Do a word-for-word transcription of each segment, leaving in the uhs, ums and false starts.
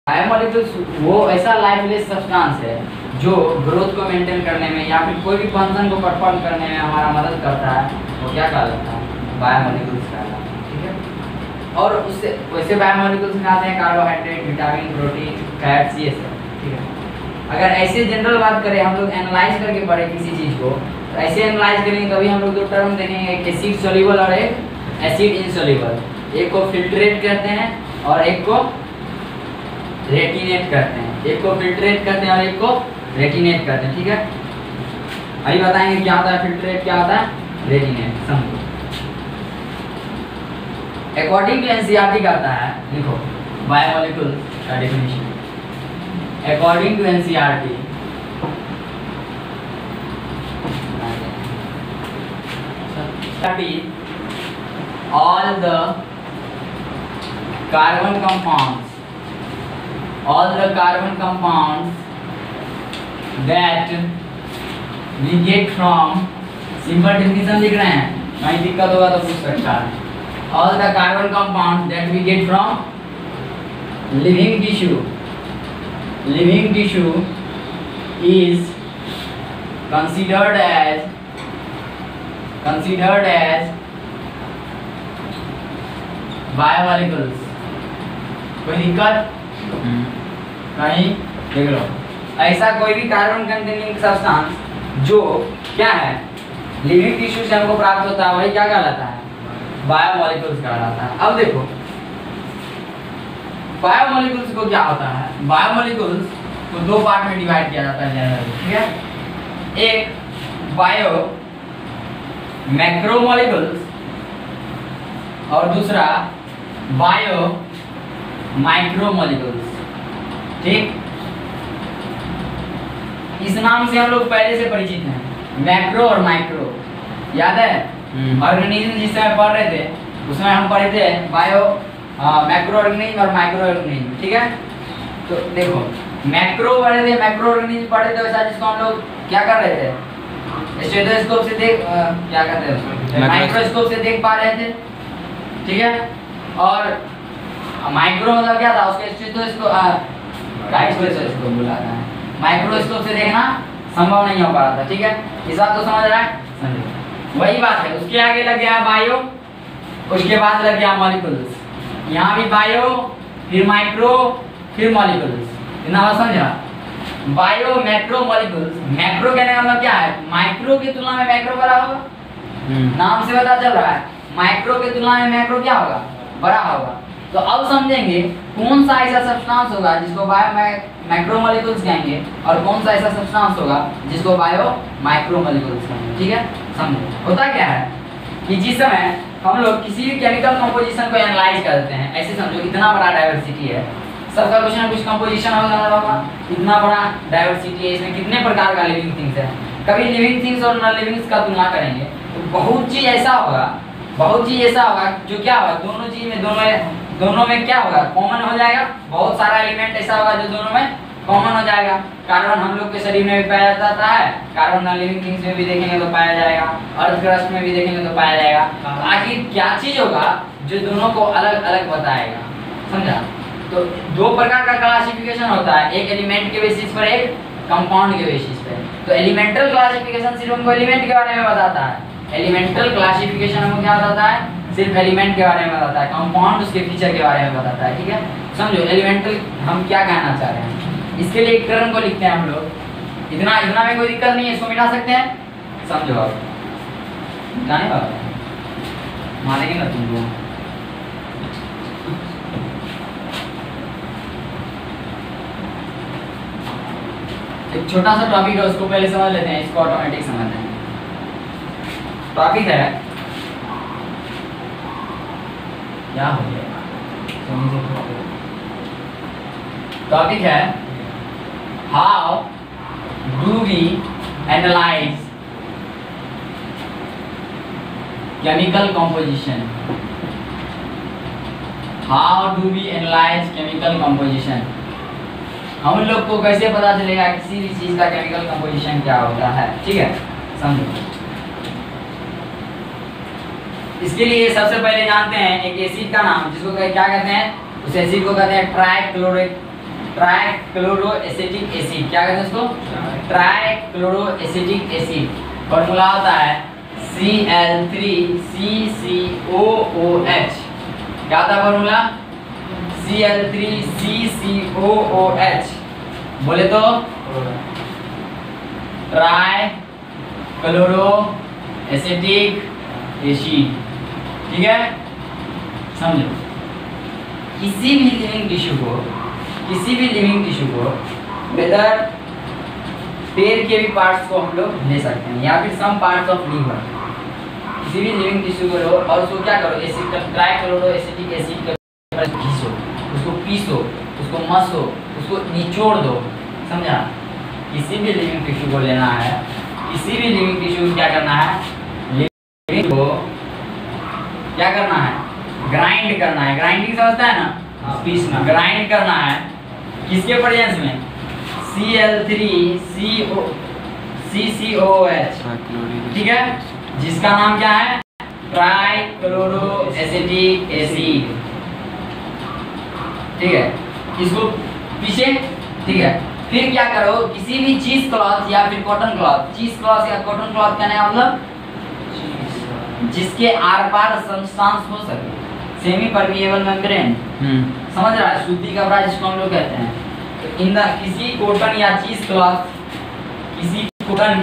Biomolecules वो ऐसा lifeless substance है जो ग्रोथ को मेंटेन करने में या फिर कोई भी फंक्शन को परफॉर्म करने में हमारा मदद करता है। वो क्या कहलाता है? बायोमोलिक्यूल्स कहलाता है। ठीक है। और उससे वैसे बायोमोलिक्यूल्स में आते हैं कार्बोहाइड्रेट, विटामिन, प्रोटीन, फैट्स, ये सब। ठीक है। अगर ऐसे जनरल बात करें, हम लोग एनालाइज करके पढ़े किसी चीज़ को, तो ऐसे एनालाइज करेंगे तभी हम लोग दो टर्म देखेंगे, एक एसिड सोल्यूबल और एक एसिड इनसोल्यूबल। एक को फिल्ट्रेट कहते हैं और एक को रेटिनेट करते हैं। एक को फिल्ट्रेट करते हैं और एक को रेटिनेट करते हैं। ठीक है। अभी बताएंगे क्या होता है फिल्ट्रेट, क्या होता है रेटिनेट, समझो। अकॉर्डिंग टू एनसीईआरटी कहता है, देखो बायोमोलिक्यूल का definition according to NCERT all the carbon compounds all the carbon compounds that we get from, simple definition लिख रहे हैं, कहीं दिक्कत होगा तो पूछ सकता है। all the carbon compounds that we get from living tissue living tissue is considered as considered as biomolecules. कोई दिक्कत? कहीं देख लो, ऐसा कोई भी कार्बन कंटेनिंग सब्सटेंस जो क्या है लिविंग टिश्यू से हमको प्राप्त होता है, वही क्या कहलाता है? बायोमोलिक्यूल्स कहलाता है। अब देखो बायोमोलिक्यूल्स को क्या होता है, बायोमोलिक्यूल्स को दो पार्ट में डिवाइड किया जाता है जनरली। ठीक है। एक बायो मैक्रोमोलिक्यूल्स और दूसरा बायो माइक्रोमोलिक्यूल्स। ठीक, इस नाम से हम लोग पहले से परिचित हैं, मैक्रो और माइक्रो। याद है ऑर्गेनिज्म जिस समय पढ़ रहे थे उसमें हम पढ़े थे बायो मैक्रो ऑर्गेनिज्म और माइक्रो ऑर्गेनिज्म। ठीक है। तो देखो मैक्रो पढ़े थे, मैक्रो ऑर्गेनिज्म पढ़े थे वैसा जिसको हम लोग क्या कर रहे थे, स्टेथोस्कोप से देख आ, क्या कहते हैं माइक्रोस्कोप से देख पा रहे थे। ठीक है। और माइक्रो मतलब क्या था, उसके स्टेथोस्कोप स्टेथोस्कोप बुलाता है, माइक्रोस्कोप से देखना संभव नहीं हो पा रहा था। ठीक है। इस बात को समझ रहा है? समझो। वही बात है, उसके आगे लग गया बायो, उसके बाद लग गया मॉलिक्यूल्स। यहाँ भी बायो, फिर माइक्रो, फिर मॉलिक्यूल्स। इतना बात समझा? Bio macro molecules. मैक्रो कहने का मतलब क्या है, माइक्रो की तुलना में मैक्रो बड़ा होगा, नाम से पता चल रहा है। माइक्रो की तुलना में मैक्रो क्या होगा, बड़ा होगा। तो अब समझेंगे कौन सा ऐसा सब्सटेंस होगा जिसको बायो मैक्रो मॉलिक्यूल्स कहेंगे और कौन सा ऐसा सब्सटेंस होगा जिसको बायो माइक्रो मॉलिक्यूल्स कहेंगे। ठीक है। समझो होता क्या है कि जिस समय हम लोग किसी भी केमिकल कंपोजिशन को एनालाइज करते हैं, ऐसे समझो इतना बड़ा डाइवर्सिटी है, सबका कुछ ना कुछ कंपोजिशन होगा, इतना बड़ा डाइवर्सिटी है, इसमें कितने प्रकार का लिविंग थिंग्स है। कभी लिविंग थिंग्स और नॉन लिविंग्स का तुलना करेंगे तो बहुत चीज ऐसा होगा बहुत चीज ऐसा होगा जो क्या होगा, दोनों चीज में दोनों में दोनों में क्या होगा, कॉमन हो जाएगा। बहुत सारा एलिमेंट ऐसा होगा जो दोनों में कॉमन हो जाएगा। कार्बन हम लोग के शरीर में भी पाया जाता है, कार्बन नॉन लिविंग थिंग्स में भी देखेंगे तो पाया जाएगा, अर्थ क्रस्ट में भी देखेंगे तो पाया जाएगा। तो आखिर क्या चीज होगा जो दोनों को अलग अलग बताएगा, समझा? तो दो प्रकार का क्लासिफिकेशन होता है, एक एलिमेंट के बेसिस पर, एक कंपाउंड के बेसिस पर। तो एलिमेंटल क्लासिफिकेशन सिर्फ हमको एलिमेंट के बारे में बताता है, एलिमेंटल क्लासिफिकेशन हमको क्या बताता है, सिर्फ एलिमेंट के बारे में बताता है, कंपाउंड उसके फीचर के बारे में बताता है। ठीक है। समझो एलिमेंटल हम क्या कहना चाह रहे हैं, इसके लिए एक टर्म को लिखते हैं हम लोग। इतना इतना में कोई दिक्कत नहीं है, इसको मिटा सकते हैं। समझो आप जाने बात मानेंगे ना तुम लोग। एक छोटा सा टॉपिक है, उसको पहले समझ लेते हैं, इसको ऑटोमेटिक समझते हैं। टॉपिक है क्या हो गया, टॉपिक है how do we analyse chemical composition. How do we analyse chemical composition. हम लोग को कैसे पता चलेगा किसी भी चीज का केमिकल कंपोजिशन क्या होता है। ठीक है। समझो इसके लिए सबसे पहले जानते हैं एक एसिड का नाम, जिसको क्या कहते हैं, उस एसिड को कहते हैं ट्राइक्लोरिक ट्राइक्लोरोएसिटिक एसिड, क्या कहते हैं उसको? Trichloroacetic acid. फॉर्मूला होता है C L three C C O O H. क्या होता है formula? C L three C C O O H. बोले तो ट्राइक्लोरोएसिटिक एसिड। ठीक है, समझो। किसी भी लिविंग टिश्यू को किसी भी लिविंग टिश्यू को वेदर पेड़ के भी पार्ट्स को हम लोग ले सकते हैं या फिर सम पार्ट्स ऑफ लीवर, किसी भी लिविंग टिश्यू को लो और उसको क्या करो, एसिड ट्राइक्लोरोएसिटिक एसिड का घिसो, उसको पीसो, उसको मसो, उसको निचोड़ दो। समझा? किसी भी लिविंग टिश्यू को लेना है, किसी भी लिविंग टिश्यू को क्या करना है, लिविंग को क्या करना है, ग्राइंड करना है। ग्राइंडिंग समझता है ना? पीसना, ग्राइंड करना है। किसके प्रेजेंस में? C L three C O C C O H. ठीक है, जिसका नाम क्या है? Trichloroacetic acid. ठीक है, इसको पीछे। ठीक है, फिर क्या करो, किसी भी चीज क्लॉथ या फिर कॉटन क्लॉथ, चीज क्लॉथ या कॉटन क्लॉथ का नाम मतलब जिसके आर पार सब्सटेंस हो सके, सेमी परमिएबल मेम्ब्रेन। समझ रहा है? शुद्धि का ब्राज जिसको हम लोग कहते हैं। तो इन द किसी कॉटन या चीज क्लॉथ, किसी कॉटन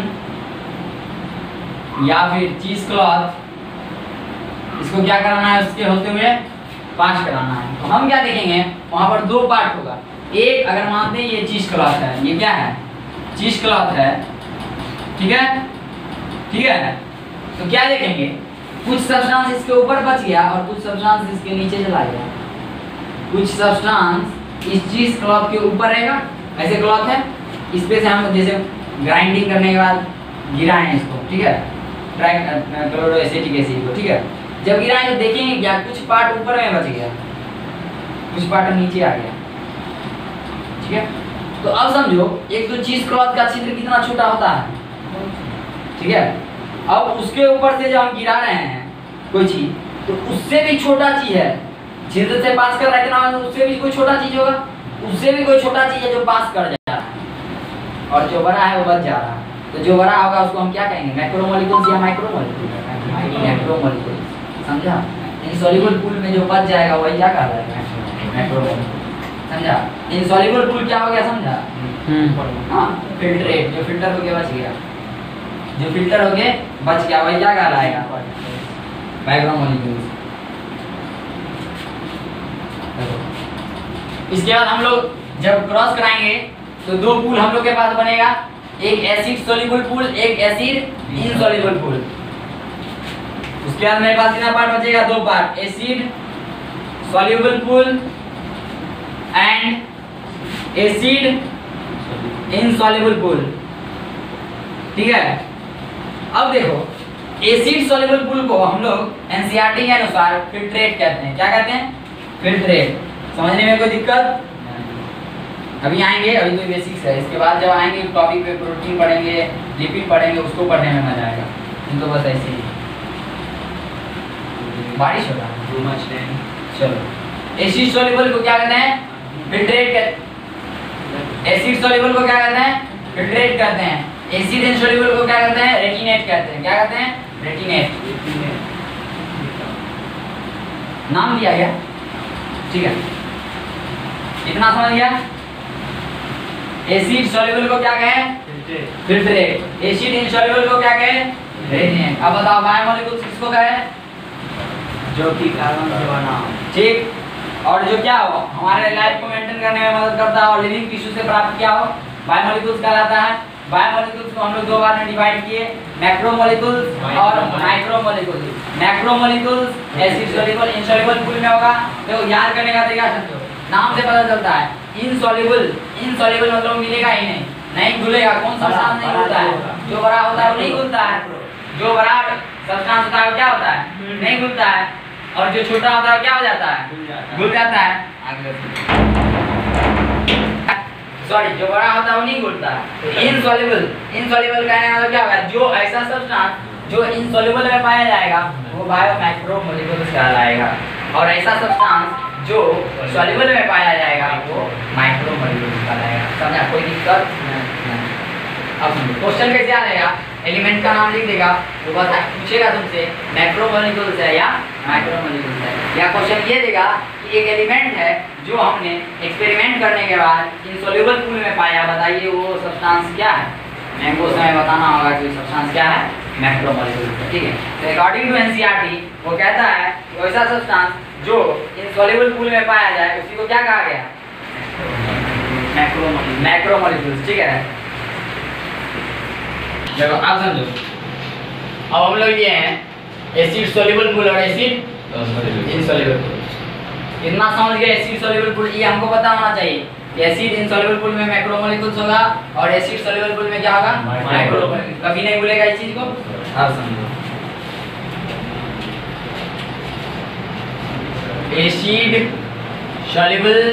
या फिर चीज क्लॉथ, इसको क्या कराना है, उसके होते हुए पास कराना है। तो हम क्या देखेंगे, वहां पर दो पार्ट होगा। एक, अगर मानते हैं ये चीज क्लॉथ है, ये क्या है, चीज क्लॉथ है। ठीक है, ठीक है, तो क्या देखेंगे, कुछ सब्सटेंस इसके ऊपर बच गया और कुछ सब्सटेंस इसके नीचे चला गया। कुछ सब्सटेंस इस चीज क्लॉथ के ऊपर रहेगा, ऐसे क्लॉथ है, इस पे से हम जैसे ग्राइंडिंग करने के बाद गिराएं इसको। ठीक है, ट्राइक्लोरोएसिटिक एसिड को। ठीक है, जब गिराएं तो देखेंगे क्या, कुछ पार्ट ऊपर में बच गया, कुछ पार्ट नीचे आ गया। ठीक है, तो अब समझो, एक तो चीज क्लॉथ का छिद्र कितना छोटा होता है। ठीक है, अब उसके ऊपर से जब हम गिरा रहे हैं कोई चीज, तो उससे भी छोटा चीज है, छिद्र से पास कर रहा है इतना, उससे भी कोई छोटा चीज होगा, उससे भी कोई छोटा चीज है जो पास कर जा रहा है, और जो बड़ा है वो बच जा रहा है। तो जो बड़ा होगा उसको हम क्या कहेंगे, मैक्रोमोलिक्यूल्स या माइक्रोमोलिक्यूल। मैक्रोमोलिक्यूल्स, समझा? इनसॉल्युबल पूल में जो बच जाएगा वही क्या कहलाता है, मैक्रोमोलिक्यूल। समझा? इनसॉल्युबल पूल क्या हो गया, समझा? हाँ, फिल्ट्रेट, जो फिल्टर हो गया बच गया, जो फिल्टर हो गए बच गया वही क्या कहलाएगा, मैक्रोमोलिक्यूल्स। इसके बाद हम लोग जब क्रॉस कराएंगे तो दो पूल हम लोग के पास बनेगा, एक एसिड सोल्यूबल पूल, एक एसिड इनसॉल्युबल पूल। उसके बाद मेरे पास कितना पार्ट बचेगा, दो part, acid soluble pool and acid insoluble pool. ठीक है, अब देखो, एसिड सोल्यूबल पूल को हम लोग एनसीईआरटी के अनुसार फिल्ट्रेट कहते हैं। क्या कहते हैं, फिल्ट्रेट। समझने में कोई दिक्कत? अभी आएंगे, अभी तो बेसिक्स है, इसके बाद जब आएंगे टॉपिक पे प्रोटीन पढ़ेंगे, लिपिड पढ़ेंगे, उसको पढ़ने में मजा आएगा। इनको बस ऐसे ही बारिश हो रहा है। चलो, एसिड सोल्यूबल को क्या कहते हैं, फिल्ट्रेट कहते हैं। एसिड सोल्यूबल को क्या कहते हैं, फिल्ट्रेट कहते हैं। एसिड इनसॉल्युबल को क्या कहते हैं, रेटिनेट कहते हैं। क्या कहते हैं, रेटिनेट। नाम दिया गया। ठीक है, इतना समझ गया। एसिड सॉल्युबल को क्या कहें, फिल्ट्रेट। एसिड इनसॉल्युबल को क्या कहें, रेटिनेट। अब बताओ बायोमोलिक्यूल्स किसको कहें, जो कि कार्बन से बना हो। ठीक, और जो क्या हो, हमारे लाइफ को मेंटेन करने में मदद करता है और लिविंग टिश्यू से प्राप्त किया हो, बायोमोलिक्यूल्स कहलाता है। बायोमोलिक्यूल्स को हम लोग दो बार में डिवाइड किए, मैक्रोमोलिक्यूल्स और micromolecules. Macromolecules acid soluble insoluble pool में होगा। तो याद करने का तरीका समझो, नाम से पता चलता है। इनसॉल्युबल, इनसॉल्युबल मतलब मिलेगा ही नहीं, नहीं घुलेगा। कौन सा सब्सटेंस नहीं घुलता है, जो बड़ा होता है वो नहीं घुलता है। जो बड़ा सब्सटेंस होता है वो क्या होता है, नहीं घुलता है। और जो छोटा होता है क्या हो जाता है, घुल जाता है। सॉरी, जो बड़ा होता है वो नहीं घुलता है। इनसॉल्युबल, इनसॉल्युबल कहने का मतलब क्या होगा, जो ऐसा सब्सटेंस जो इनसॉल्युबल में पाया जाएगा वो बायो मैक्रोमोलिक्यूल्स कहलाएगा। और ऐसा सब्सटेंस जो सॉल्युबल में पाया जाएगा वो माइक्रोमोलिक्यूल्स कहलाएगा। समझा? कोई दिक्कत नहीं। अब क्वेश्चन कैसे आ जाएगा, एलिमेंट का नाम लिख देगा तो बस पूछेगा तुमसे मैक्रोमोलिक्यूल्स है या माइक्रोमोलिक्यूल्स है, या क्वेश्चन ये देगा कि एक एलिमेंट है जो हमने एक्सपेरिमेंट करने के बाद इनसॉल्युबल पूल में पाया, बताइए वो सब्सटेंस क्या है। मैंगो समय बताना होगा कि सब्सटेंस क्या है, मैक्रोमोलिक्यूल्स। ठीक है, तो अकॉर्डिंग टू एनसीईआरटी वो कहता है वैसा सब्सटेंस जो इनसॉल्युबल पूल में पाया जाए उसी को क्या कहा गया, मैक्रोमोलिक्यूल्स। मैक्रोमोलिक्यूल्स ठीक है। देखो आप समझो, अब हम लोग ये हैं एसिड सॉल्युबल पूल और एसिड इनसॉल्युबल पूल। इतना समझ गए एसिड सॉल्युबल पूल, ये हमको पता होना चाहिए कि एसिड इनसॉल्युबल पूल में मैक्रोमोलिक्यूल्स होगा और एसिड सॉल्युबल पूल में क्या होगा, माइक्रोमोलिक्यूल्स। कभी नहीं भूलेगा इस चीज को। आप समझो, एसिड सॉल्युबल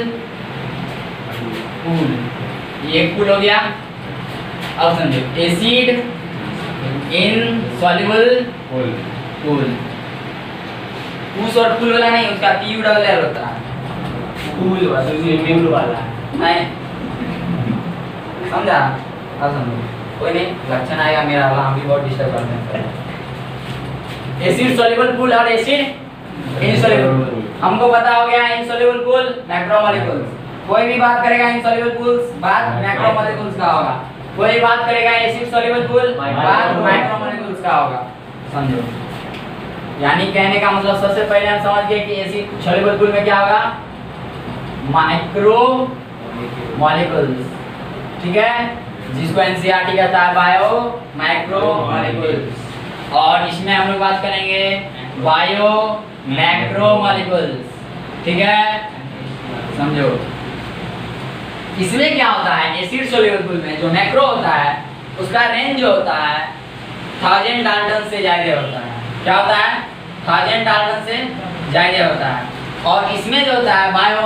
पूल ये एक पूल हो गया। अब समझो एसिड इनसॉल्युबल पूल, पूल पूस और पूल वाला नहीं, उसका पी यू डबल एल होता है, पूल वाला पूल वाला नहीं, समझा? अब समझो, कोई नहीं, लक्षण आएगा मेरा वाला, हम भी बहुत डिस्टर्ब करते हैं। एसिड सॉल्युबल पूल और एसिड इनसॉल्युबल पूल हमको पता हो गया। इनसॉल्युबल पूल मैक्रोमोलिक्यूल्स, कोई भी बात करेगा इनसॉल्युबल पूल्स बात मैक्रोमोलिक्यूल्स का होगा, कोई बात करेगा एसिड सॉल्युबल पूल बात माइक्रोमोलिक्यूल्स का होगा। समझो, यानी कहने का मतलब सबसे पहले हम समझ गए कि एसिड सॉल्युबल पूल में क्या होगा, माइक्रो मॉलिक्यूल्स। ठीक है, जिसको एनसीईआरटी कहता है बायो माइक्रो मॉलिक्यूल्स, और इसमें हम लोग बात करेंगे बायो मैक्रो मॉलिक्यूल्स। ठीक है, समझो इसमें क्या होता है, एसिड सॉल्युबल पूल में जो मैक्रो होता है उसका रेंज जो होता है थाउजेंड डाल्टन से ज्यादा होता है। क्या होता है, थाउजेंड डाल्टन से ज्यादा होता है। और इसमें जो होता है बायो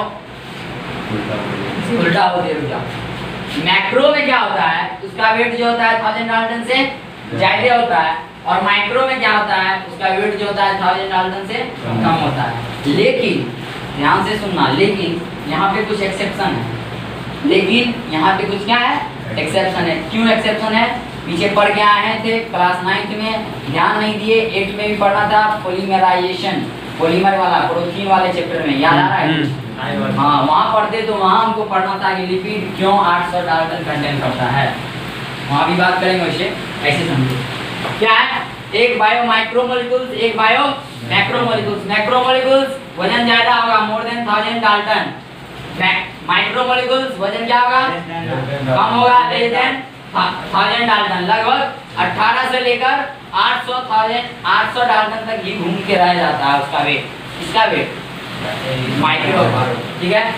उल्टा होते रुका, मैक्रो में क्या होता है उसका वेट जो होता है थाउजेंड डाल्टन से ज्यादा होता है, और माइक्रो में क्या होता है उसका वेट जो होता है थाउजेंड डाल्टन से कम होता है। लेकिन ध्यान से सुनना, लेकिन यहाँ पे कुछ एक्सेप्शन है, लेकिन यहाँ पे कुछ क्या है, एक्सेप्शन है। क्यों एक्सेप्शन है, पीछे पढ़ के आए थे क्लास नाइन्थ में, ध्यान नहीं दिए, एट में भी पढ़ना था पॉलीमराइजेशन, पॉलीमर वाला प्रोटीन वाले चैप्टर में, याद आ रहा है? हाँ, वहाँ पढ़ते तो वहाँ हमको पढ़ना था कि लिपिड क्यों आठ सौ डाल्टन कंटेन करता है, वहाँ भी बात करेंगे वैसे। ऐसे समझो क्या है, एक बायो माइक्रोमोलिक्यूल्स, एक बायो मैक्रोमोलिक्यूल्स। मैक्रोमोलिक्यूल्स वजन ज्यादा होगा, more than thousand dalton. Micromolecules वजन क्या होगा, कम होगा, लेस देन थाउजेंड डाल्टन। लगभग अठारह से लेकर आठ सौ थाउजेंड आठ सौ डाल्टन तक ही घूम के रह जाता है उसका वेट, इसका वेट माइक्रो। ठीक है,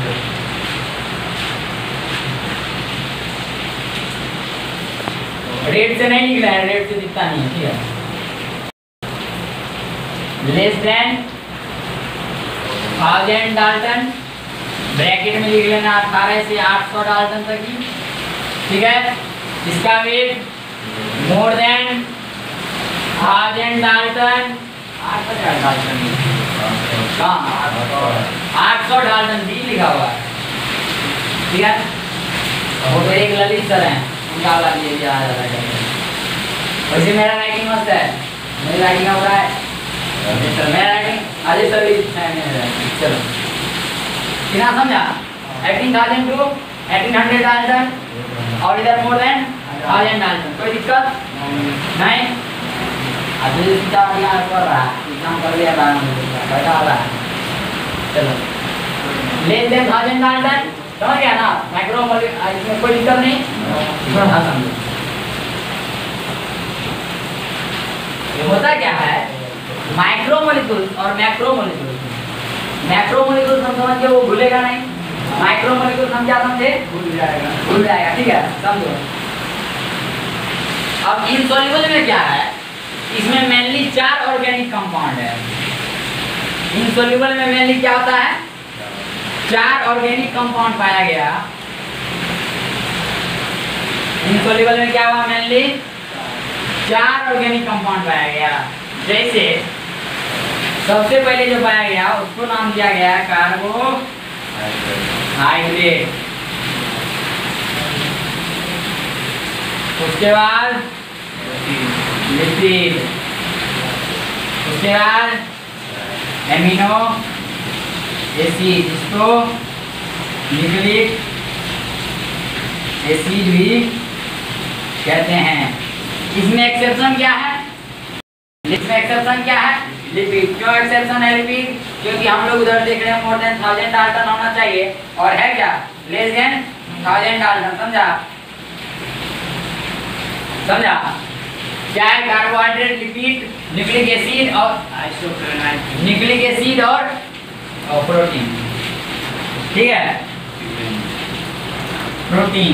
रेट से नहीं लिख रहे हैं, रेट से दिखता नहीं है। ठीक है, less than thousand dalton, bracket में लिख लेना अठारह से आठ सौ डाल्टन तक ही। ठीक है, इसका weight more than thousand dalton, आठ सौ डाल्टन, आठ सौ डाल्टन डी लिखा हुआ है। ठीक है, वो तो एक ललित सर है, उनका वाला ये भी आ जाता है। वैसे मेरा राइटिंग मस्त है, मेरी राइटिंग हो रहा है सर, मेरा राइटिंग अजय सर भी है। चलो कितना समझा, eighteen thousand to eighteen hundred dalton, और इधर मोर देन थाउजेंड डाल्टन। कोई दिक्कत नहीं, अभी सीधा यहाँ कर रहा है, एग्जाम कर लिया बैठा वाला है। चलो लेस देन थाउजेंड डाल्टन, समझ गया ना, माइक्रो इसमें कोई दिक्कत नहीं। हाँ समझो, होता क्या है, माइक्रोमोलिक्यूल्स और मैक्रोमोलिक्यूल्स। मैक्रोमोलिक्यूल्स हम समझ के वो भूलेगा नहीं, माइक्रोमोलिक्यूल्स हम क्या समझे, भूल जाएगा, भूल जाएगा। ठीक है, समझो। अब इनसॉल्युबल में क्या है, इसमें मेनली चार ऑर्गेनिक कंपाउंड है। इनसॉल्युबल में मेनली क्या होता है, चार ऑर्गेनिक कंपाउंड पाया गया। इनसॉल्युबल में क्या हुआ, मेनली चार ऑर्गेनिक कंपाउंड पाया गया। जैसे सबसे पहले जो पाया गया उसको नाम दिया गया कार्बोहाइड्रेट। उसके बाद लिपिड, उसके बाद एमिनो एसिड, जिसको न्यूक्लिक एसिड भी कहते हैं। इसमें एक्सेप्शन क्या है? इसमें एक्सेप्शन क्या है? लिपिड। क्यों एक्सेप्शन है लिपिड? क्योंकि हम लोग उधर देख रहे हैं मोर देन थाउजेंड डाल्टन होना चाहिए, और है क्या लेस देन थाउजेंड डाल्टन। समझा समझा क्या है? कार्बोहाइड्रेट, लिपिड, न्यूक्लिक एसिड और न्यूक्लिक एसिड और, और प्रोटीन। ठीक है, प्रोटीन।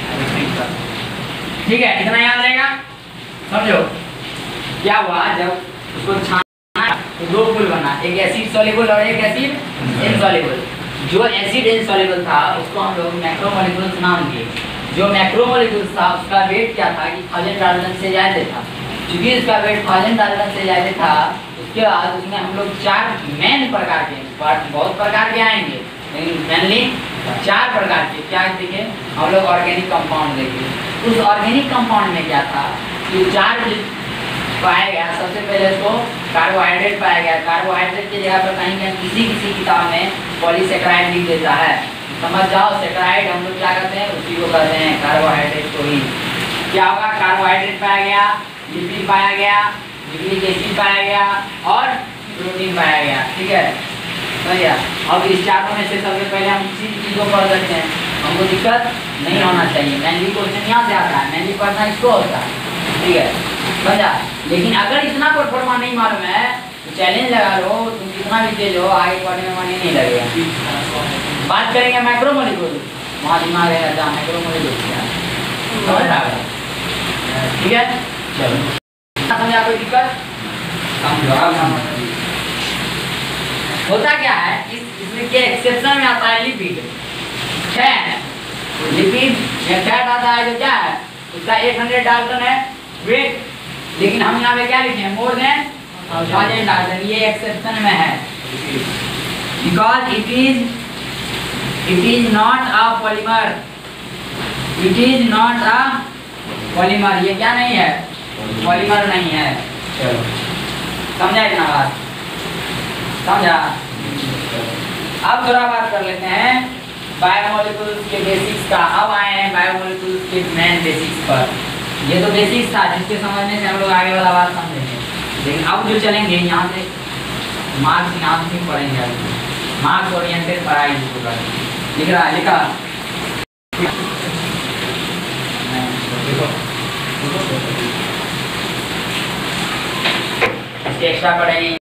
ठीक है, इतना याद रहेगा। समझो क्या हुआ, जब उसको छाना तो दो पुल बना, एक एसिड सॉल्युबल और एक एसिड इनसॉल्युबल। जो एसिड इनसॉल्युबल था उसको हम लोग मैक्रोमोलेक्यूल्स नाम दिए। जो मैक्रोमोलेक्यूल्स था उसका वेट क्या था कि थाउजेंड डाल्टन से ज्यादा था। क्योंकि उसका वेट थाउजेंड डाल्टन से ज्यादा था, उसके बाद उसमें हम लोग चार मेन प्रकार के, बहुत प्रकार के आएंगे लेकिन मेनली चार प्रकार के क्या देखे हम लोग, ऑर्गेनिक कंपाउंड देखे। उस ऑर्गेनिक कंपाउंड में क्या था कि चार पाया गया। सबसे पहले तो कार्बोहाइड्रेट पाया गया। कार्बोहाइड्रेट की जगह पर कहीं कहीं किसी किसी किताब में पॉलीसेकेराइड लिख देता है। समझ जाओ, सेकेराइड हम लोग क्या कहते हैं, उसी को कहते हैं कार्बोहाइड्रेट को ही। क्या होगा, कार्बोहाइड्रेट पाया गया, लिपिड पाया गया, न्यूक्लिक एसिड पाया गया और प्रोटीन पाया गया। ठीक है, सही है। अब इस चारों में से सबसे पहले हम किसी चीज को पढ़ सकते हैं, हमको दिक्कत नहीं होना चाहिए। मेनली क्वेश्चन यहाँ से आता है, मेनली पढ़ना इसको होता है। ठीक है, समझा। लेकिन अगर इतना परफॉर्मा नहीं मालूम है तो चैलेंज लगा लो, तुम कितना भी तेज हो, आगे पढ़ने में मन ही नहीं लगेगा। बात करेंगे मैक्रोमोलेक्यूल, वहाँ दिमाग है जहाँ मैक्रोमोलेक्यूल क्या समझ रहा है। ठीक है, चलो समझा, कोई दिक्कत समझो। होता क्या है, इस इसमें क्या एक्सेप्शन में आता है लिपिड। फैट, लिपिड में फैट आता है जो क्या है, उसका एक हंड्रेड डाल्टन है वेट, लेकिन हम यहाँ पे क्या लिखे हैं, मोर देन थाउजेंड डाल्टन। ये एक्सेप्शन में है, because it is it is not a polymer. It is not a polymer, ये क्या नहीं है, पॉलीमर नहीं है। चलो समझा इतना बात, समझा। अब थोड़ा बात कर लेते हैं बायोमोलेक्यूल्स के बेसिक्स का। अब आए हैं बायोमोलेक्यूल्स के मेन बेसिक्स पर। ये तो बेसिक्स था जिसके समझने से हम लोग आगे वाला बात समझेंगे, लेकिन अब जो चलेंगे यहाँ से मार्क्स यहाँ से पढ़ेंगे। अभी मार्क्स ओरिएंटेड पढ़ाई जिसको करेंगे। लिख रहा है, लिखा इसके एक्स्ट्रा पढ़ेंगे।